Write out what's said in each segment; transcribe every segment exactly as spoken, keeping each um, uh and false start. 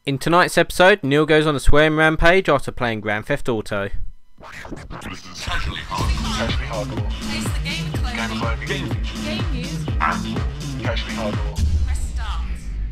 In tonight's episode, Neil goes on a swearing rampage after playing Grand Theft Auto. Casually hardcore. Place the game clone. Game cloning. Game news. And casually hardcore. Press start.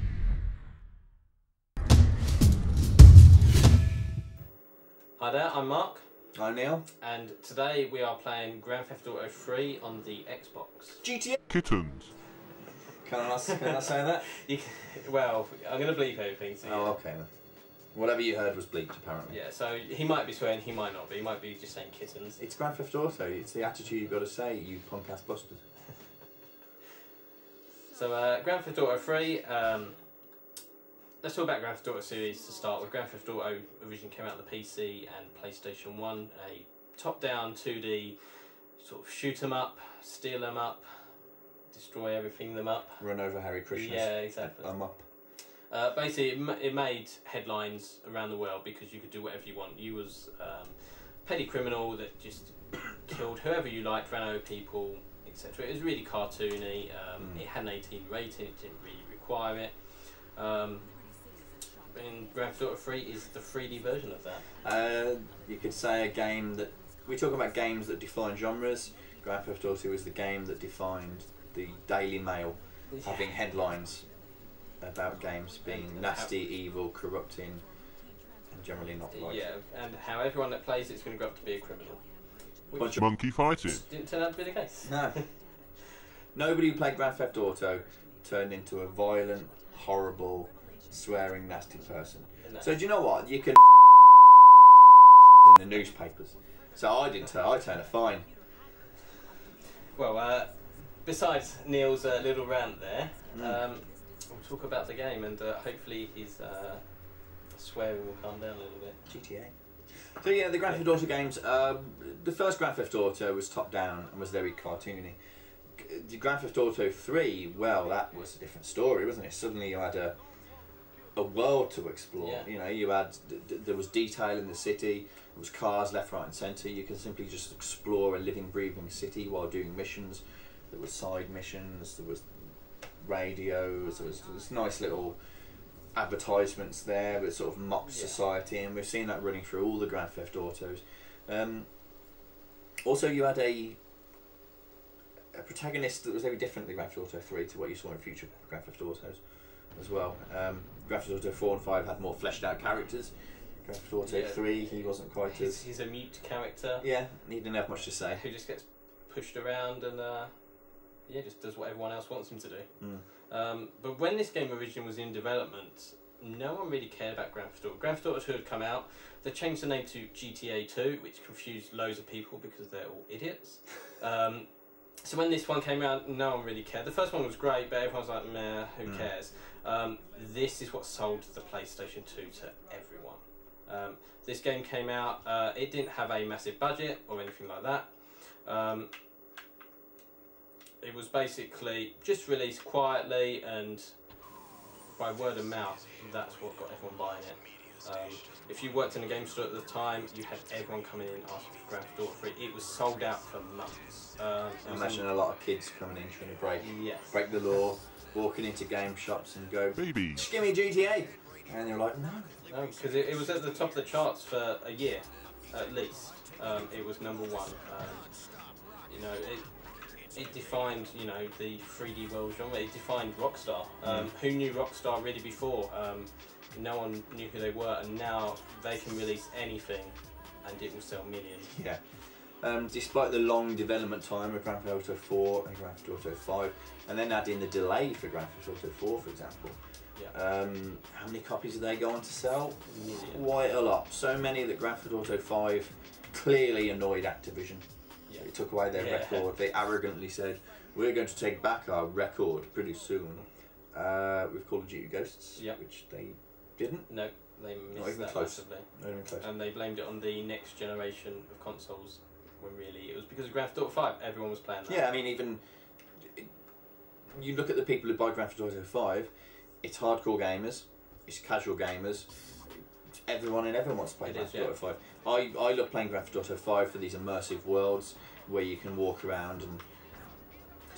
Hi there, I'm Mark, I'm Neil. and today we are playing Grand Theft Auto three on the Xbox. G T A. Kittens. Can I, can I say that? You can, well, I'm going to bleep everything. So Oh, okay then. Whatever you heard was bleeped, apparently. yeah, so he might be swearing, he might not be. He might be just saying kittens. It's Grand Theft Auto. It's the attitude you've got to say, you punk ass bustard. So, uh, Grand Theft Auto three. Um, let's talk about Grand Theft Auto series to start with. Grand Theft Auto originally came out on the P C and PlayStation one. A top-down two D sort of shoot 'em up, steal 'em up, destroy everything them up. Run over Harry Krishnas. Yeah, exactly. I'm up. Uh, basically, it, ma it made headlines around the world because you could do whatever you want. You was um, petty criminal that just killed whoever you liked, ran over people, et cetera. It was really cartoony. Um, Mm. It had an eighteen rating. It didn't really require it. Um, and Grand Theft Auto three is the three D version of that. Uh, you could say a game that... We talk about games that define genres. Grand Theft Auto was the game that defined the Daily Mail having headlines about games being And nasty, evil, corrupting, and generally not right. Yeah, and how everyone that plays it's going to grow up to be a criminal. Which Bunch of- Monkey fighting. didn't turn out to be the case. No. Nobody who played Grand Theft Auto turned into a violent, horrible, swearing, nasty person. No. So do you know what? You can in the newspapers. So I didn't turn. I turned a fine. Well, uh, besides Neil's uh, little rant there, Mm. um, we'll talk about the game and uh, hopefully his uh, swearing will calm down a little bit. G T A. So yeah, the Grand Theft Auto games. Um, the first Grand Theft Auto was top down and was very cartoony. G- The Grand Theft Auto three, well, that was a different story, wasn't it? Suddenly you had a a world to explore. Yeah. You know, you had d- d- there was detail in the city. There was cars left, right, and centre. You could simply just explore a living, breathing city while doing missions. There were side missions. There was radios. There was, there was nice little advertisements there that sort of mocked Yeah. society, and we've seen that running through all the Grand Theft Autos. Um, also, you had a a protagonist that was very different in Grand Theft Auto three to what you saw in future Grand Theft Autos as well. Um, Grand Theft Auto four and five had more fleshed out characters. Grand Theft Auto Yeah. three, he wasn't quite He's, as... he's a mute character Yeah, he didn't have much to say. who just gets pushed around and uh, yeah, just does what everyone else wants him to do. Mm. Um, but when this game originally was in development, no one really cared about Grand Theft Auto. Grand Theft Auto two had come out. They changed the name to G T A two, which confused loads of people because they're all idiots. Um, so when this one came out, no one really cared. The first one was great, but everyone was like, meh, who Mm. cares? Um, this is what sold the PlayStation two to everyone. Um, this game came out, uh, it didn't have a massive budget or anything like that. Um, it was basically just released quietly and by word of mouth, that's what got everyone buying it. Um, if you worked in a game store at the time, you had everyone coming in asking for Grand Theft Auto three. It was sold out for months. Um, I imagine a lot of kids coming in trying to break, Yes. break the law, walking into game shops and go, Baby. just give me G T A! And you're like, no. No, because it, it was at the top of the charts for a year, at least. Um, it was number one. Um, you know, it it defined, you know, the three D world genre. It defined Rockstar. Um, Mm. Who knew Rockstar really before? Um, no one knew who they were, and now they can release anything, and it will sell millions. Yeah. Um, despite the long development time of Grand Theft Auto four and Grand Theft Auto five, and then adding the delay for Grand Theft Auto four, for example, Yeah, um, how many copies are they going to sell? millions. Quite a lot. So many that Grand Theft Auto five clearly annoyed Activision. Yeah. It took away their Yeah. record. They arrogantly said, we're going to take back our record pretty soon uh, with Call of Duty Ghosts, Yeah. which they didn't. No, they Not missed even that close. massively. Not even close. And they blamed it on the next generation of consoles, when really it was because of Grand Theft Auto five. Everyone was playing that. Yeah, I mean, even you look at the people who buy Grand Theft Auto five, it's hardcore gamers, it's casual gamers, it's everyone and everyone wants to play It Grand is, Theft Auto yeah. five. I, I love playing Grand Theft Auto five for these immersive worlds where you can walk around and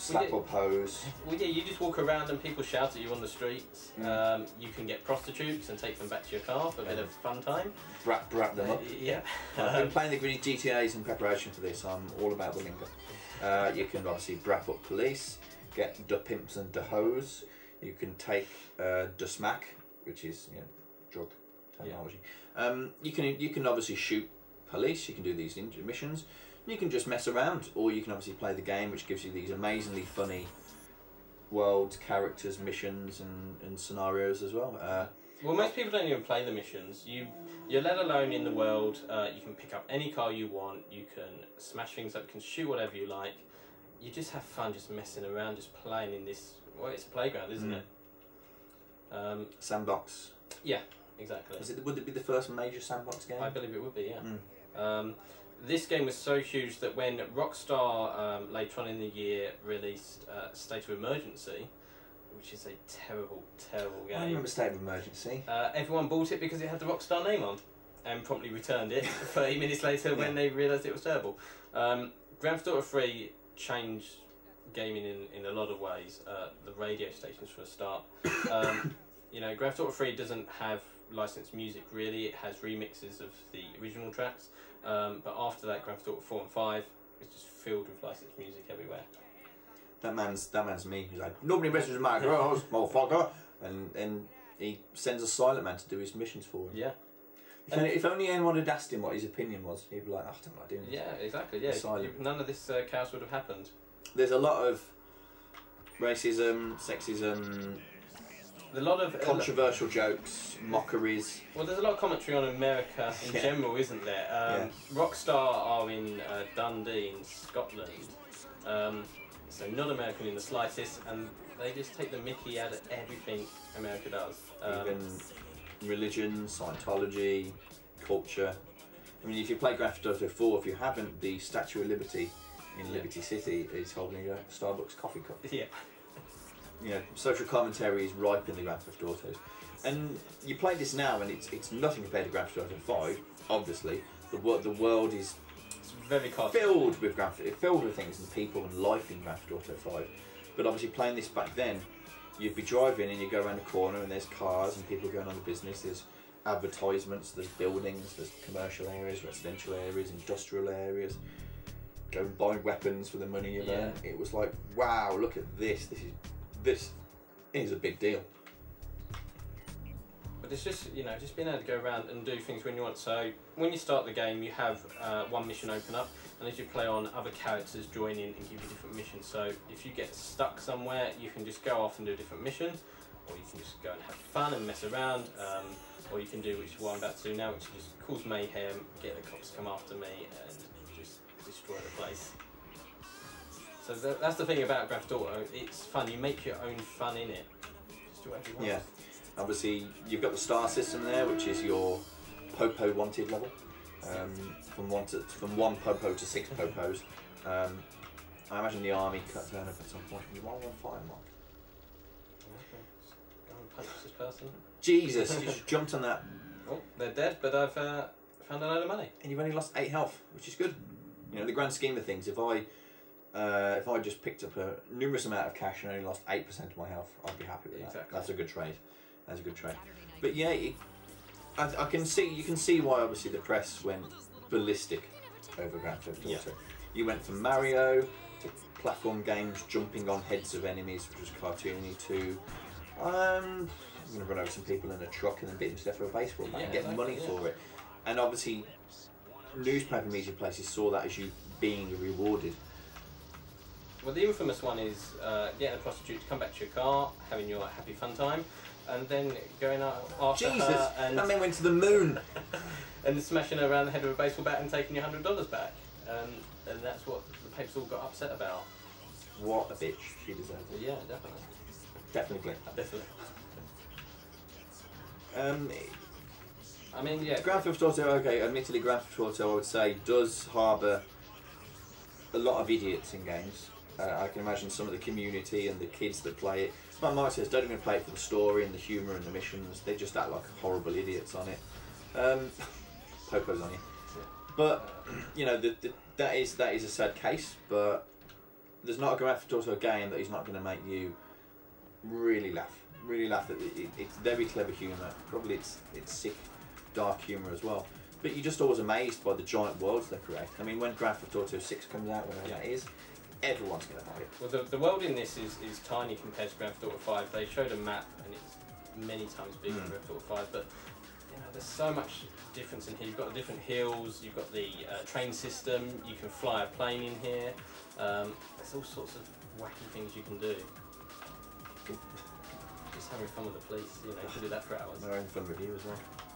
slap did. up hose. Well, yeah, you just walk around and people shout at you on the streets. Mm. Um, you can get prostitutes and take them back to your car for a bit of fun time. Brap, brap them Uh, up. yeah. I've been playing the G T As in preparation for this. I'm all about the lingo. Uh, you can obviously brap up police, get the pimps and the hoes. You can take uh, the smack, which is you know drug terminology. Yeah. Um, you can you can obviously shoot police. You can do these missions. You can just mess around, or you can obviously play the game, which gives you these amazingly funny worlds, characters, missions, and, and scenarios as well. Uh, well, most people don't even play the missions. You you're let alone in the world. Uh, you can pick up any car you want. You can smash things up. You can shoot whatever you like. You just have fun, just messing around, just playing in this. Well, it's a playground, isn't Mm. it? Um, sandbox. yeah, exactly. Was it, would it be the first major sandbox game? I believe it would be. Yeah. Mm. Um, this game was so huge that when Rockstar um, later on in the year released uh, State of Emergency, which is a terrible, terrible game. I remember State of Emergency. Uh, everyone bought it because it had the Rockstar name on, and promptly returned it thirty minutes later Yeah. when they realised it was terrible. Um, Grand Theft Auto three changed gaming in, in a lot of ways. Uh, the radio stations for a start. Um, you know, Grand Theft Auto three doesn't have licensed music really. It has remixes of the original tracks. Um, but after that, Grand Theft Auto four and five is just filled with licensed music everywhere. That man's that man's me. He's like, nobody messes with my girls, motherfucker. And and he sends a silent man to do his missions for him. Yeah. If, only, if only anyone had asked him what his opinion was, he'd be like, oh, I don't like doing this. Yeah, exactly. Yeah, Silent. none of this uh, chaos would have happened. There's a lot of racism, sexism, A lot of controversial jokes, mockeries. Well, there's a lot of commentary on America in Yeah. general, isn't there? Um, Rockstar are in uh, Dundee in Scotland, um, so not American in the slightest, and they just take the mickey out of everything America does. Um, Even religion, Scientology, culture. I mean, if you play Grand Theft Auto four, if you haven't, the Statue of Liberty in Yeah. Liberty City is holding a Starbucks coffee cup. yeah, You know, social commentary is ripe in the Grand Theft Autos. And you play this now, and it's it's nothing compared to Grand Theft Auto five. Obviously, the world the world is it's very cost. filled with Grand Theft, filled with things and people and life in Grand Theft Auto five. But obviously, playing this back then, you'd be driving and you go around the corner and there's cars and people going on the business. There's advertisements, there's buildings, there's commercial areas, residential areas, industrial areas. Go and buy weapons for the money you Yeah. earn. It was like, wow, look at this. This is this is a big deal. But it's just, you know, just being able to go around and do things when you want. So when you start the game, you have uh, one mission open up, and as you play on, other characters join in and give you different missions. So if you get stuck somewhere, you can just go off and do different missions, or you can just go and have fun and mess around, um, or you can do, which is what I'm about to do now, which is just cause mayhem, get the cops to come after me, and just destroy the place. So that, that's the thing about Grand Theft Auto. It's fun. You make your own fun in it. Just do whatever you want. Yeah. Obviously, you've got the star system there, which is your Popo wanted level. Um, from one to from one Popo to six Popos. Um, I imagine the army cut down at some point. You want to fire mark? Okay, just go and punch this person. Jesus, you just jumped on that, Oh, they're dead, but I've uh, found a load of money. and you've only lost eight health, which is good. You know, in the grand scheme of things, if I uh, if I just picked up a numerous amount of cash and only lost eight percent of my health, I'd be happy with that. Exactly. That's a good trade. That's a good trade. But yeah, it, I, I can see you can see why obviously the press went ballistic over Grand Theft Auto. Yeah. You went from Mario to platform games jumping on heads of enemies, which was cartoony, to um, I'm going to run over some people in a truck and then beat them to death with a baseball bat Yeah, and get exactly, money yeah. for it. And obviously, newspaper media places saw that as you being rewarded. Well, the infamous one is uh, getting a prostitute to come back to your car, having your like, happy fun time, and then going out after Jesus, her and, that man went to the moon. and smashing her around the head with a baseball bat and taking your hundred dollars back. Um, and that's what the papers all got upset about. What a bitch. She deserves Well, it. yeah, definitely. Definitely. Definitely. Um, I mean, yeah. Grand Theft Auto, okay, admittedly Grand Theft Auto, I would say, does harbour a lot of idiots in games. Uh, I can imagine some of the community and the kids that play it. Like Mark says, don't even play it for the story and the humour and the missions. They just act like horrible idiots on it. Um, Poco's on you. But, you know, the, the, that is that is a sad case, but there's not a Grand Theft Auto game that he's not going to make you really laugh. Really laugh at it. It's very clever humour. Probably it's it's sick, dark humour as well. But you're just always amazed by the giant worlds they create. I mean, when Grand Theft Auto six comes out, whatever Yeah. that is, everyone's going to buy it. Well, the, the world in this is, is tiny compared to Grand Theft Auto five. They showed a map and it's many times bigger Mm. than Grand Theft Auto five, but you know, there's so much difference in here. You've got the different hills, you've got the uh, train system, you can fly a plane in here. Um, there's all sorts of wacky things you can do. Just having fun with the police, you know, you can do that for hours. They're having fun with you as well.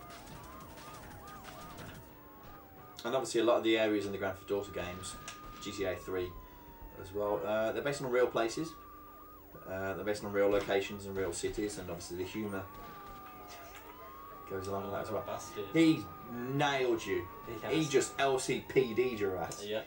And obviously a lot of the areas in the Grand Theft Auto games, G T A three as well, uh, they're based on real places. Uh, they're based on real locations and real cities, and obviously the humour goes along with that as well. Busted. He nailed you. He, He just L C P D'd your ass. Yeah.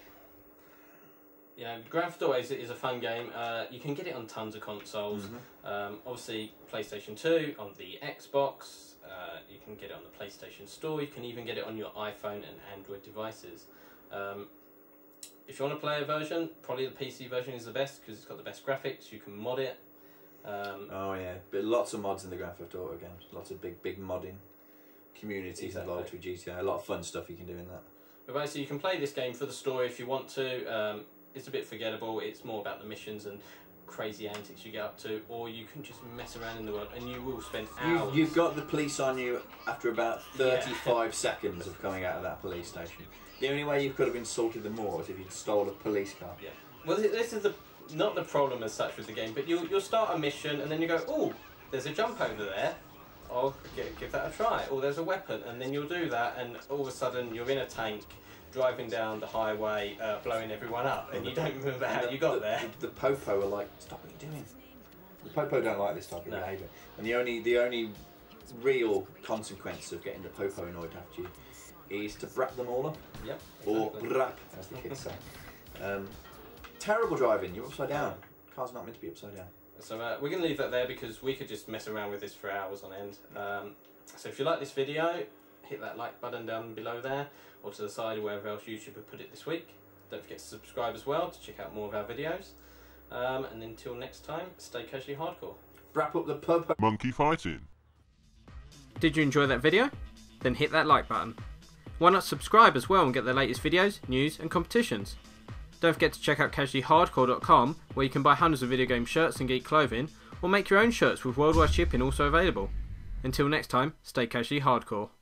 Yeah, Grand Theft Auto is, is a fun game. Uh, you can get it on tons of consoles. Mhm. Um, obviously, PlayStation two, on the Xbox. Uh, you can get it on the PlayStation Store. You can even get it on your iPhone and Android devices. Um, if you want to play a version, probably the P C version is the best because it's got the best graphics. You can mod it. Um, Oh yeah, but lots of mods in the Grand Theft Auto games. Lots of big, big modding communities Exactly. involved with G T A. A lot of fun stuff you can do in that. But basically, you can play this game for the story if you want to. Um, it's a bit forgettable. It's more about the missions and crazy antics you get up to, or you can just mess around in the world and you will spend hours. You, you've got the police on you after about thirty-five Yeah. seconds of coming out of that police station. The only way you could have insulted them more is if you'd stole a police car. Yeah. Well, this this is the not the problem as such with the game, but you'll you'll start a mission and then you go, oh, there's a jump over there. I'll give, give that a try. Or there's a weapon, and then you'll do that, and all of a sudden you're in a tank, driving down the highway, uh, blowing everyone up, and you don't remember how the, you got the, there. The, the Popo are like, stop what you're doing. The Popo don't like this type of No. behaviour. And the only the only real consequence of getting the Popo annoyed after you is to brap them all up. Yep. Or exactly. brap, as the kids say. Um, terrible driving, you're upside down. Car's not meant to be upside down. So uh, we're going to leave that there because we could just mess around with this for hours on end. Um, so if you like this video, hit that like button down below there, or to the side or wherever else YouTube have put it this week. Don't forget to subscribe as well to check out more of our videos. Um, and until next time, stay casually hardcore. Brap up the Popo. Monkey fighting. Did you enjoy that video? Then hit that like button. Why not subscribe as well and get the latest videos, news and competitions? Don't forget to check out casually hardcore dot com where you can buy hundreds of video game shirts and geek clothing, or make your own shirts with worldwide shipping also available. Until next time, stay casually hardcore.